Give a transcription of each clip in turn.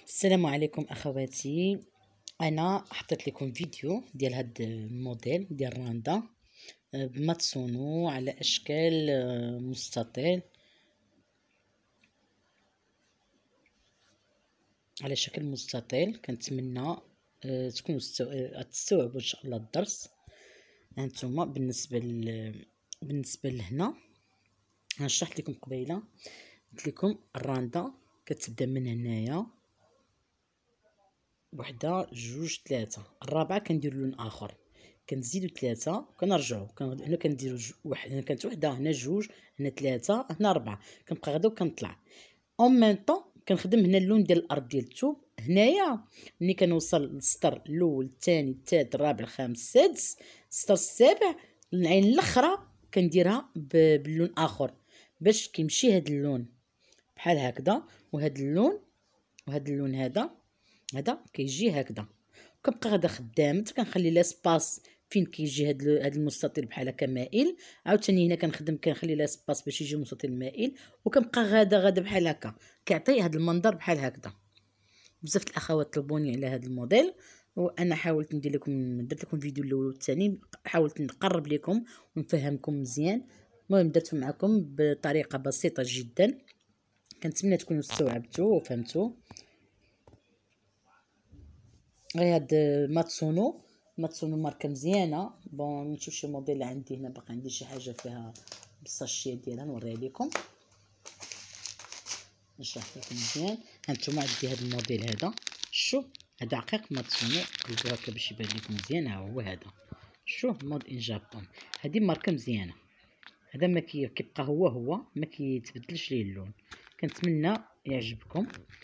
السلام عليكم اخواتي. انا حطيت لكم فيديو ديال هاد الموديل ديال راندا بماتسونو على اشكال مستطيل، على شكل مستطيل. كنتمنى تكونوا تستوعبوا ان شاء الله الدرس. هانتوما بالنسبه لهنا انا شرحت لكم قبيله، قلت لكم الراندا كتبدا من هنايا وحده جوج ثلاثة، الرابعه كندير لون اخر، كنزيدو ثلاثة كنرجعو هنا كنديرو واحد، هنا كانت وحده، هنا جوج، هنا ثلاثة، هنا ربعة، كنبقى غدا وكنطلع اون ميم طون. كنخدم هنا اللون ديال الارض ديال الثوب. هنايا ملي كنوصل للسطر الاول الثاني الثالث الرابع الخامس السادس، السطر السابع، العين الاخرى كنديرها باللون اخر باش كيمشي هاد اللون بحال هكذا، وهاد اللون وهاد اللون هذا كيجي هكذا. كنبقى غادا خدامه حتى كنخلي لاسباس فين كيجي هاد المستطيل بحال هكا مائل. عاوتاني هنا كنخدم كنخلي لاسباس باش يجي مستطيل مائل، وكنبقى غادا بحال هكا، كيعطي هاد المنظر بحال هكذا. بزاف الاخوات طلبوني على هاد الموديل، وانا حاولت ندير لكم، درت لكم فيديو الاول والثاني، حاولت نقرب لكم ونفهمكم مزيان. المهم درته معكم بطريقه بسيطه جدا، كنتمنى تكونوا استوعبتوا وفهمتوا. غير هاد ماتسونو ماركه مزيانه. بون نشوف شي موديل عندي هنا، باقي عندي شي حاجه فيها بالساشيه ديالها نوريها لكم، نشرح لكم مزيان. هانتوما عندي هاد الموديل هذا، شوف هذا عقيق ماتسونو، قلبوا هكا باش يبان لكم مزيان. ها هو هذا، شوف مود ان جابون، هذه ماركه مزيانه. هذا ما كيبقى هو ما كيتبدلش ليه اللون. كنتمنى يعجبكم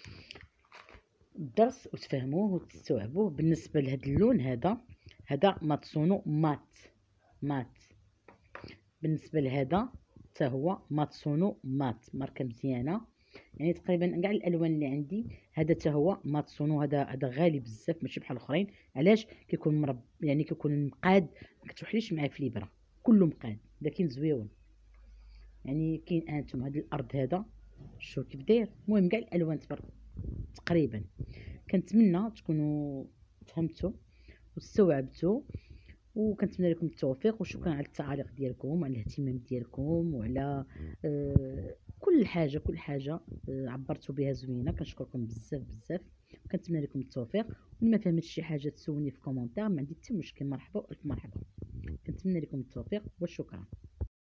الدرس وتفهموه وتستوعبوه. بالنسبه لهذا اللون هذا ماتسونو مات. بالنسبه لهذا حتى هو ماتسونو مات، ماركه مزيانه. يعني تقريبا كاع الالوان اللي عندي هذا حتى هو ماتسونو. هذا غالي بزاف ماشي بحال الاخرين. علاش؟ كيكون يعني كيكون مقاد، ما كتوحليش معاه في الابره، كله مقاد لكن زويون. يعني كاين انتم هذا الارض هذا شوف كيف داير. المهم كاع الالوان تقريبا. كنتمنى تكونوا فهمتوا واستوعبتوا، وكنتمنى لكم التوفيق. وشكرا على التعاليق ديالكم وعلى الاهتمام ديالكم وعلى كل حاجه عبرتوا بها زوينه. كنشكركم بزاف. وكنتمنى لكم التوفيق. واللي ما فهمتش شي حاجه تسولني في كومونتير، ما عندي حتى مشكل، مرحبا والف مرحبا. كنتمنى لكم التوفيق وشكرا.